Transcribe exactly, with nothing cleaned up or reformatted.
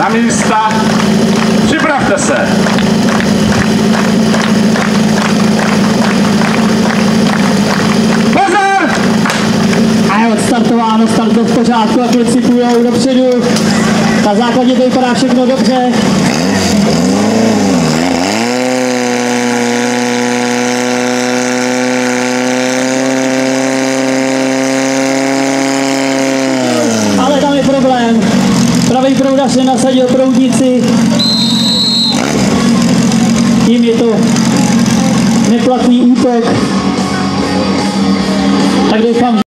na místa. Připravte se. Pozor! A je odstartováno, start v pořádku a kluci půjdou dopředu. Na základě to vypadá všechno dobře. Ale tam je problém. Pravý proudař nenasadil proudnici. Tím je to neplatný útok. Tak doufám,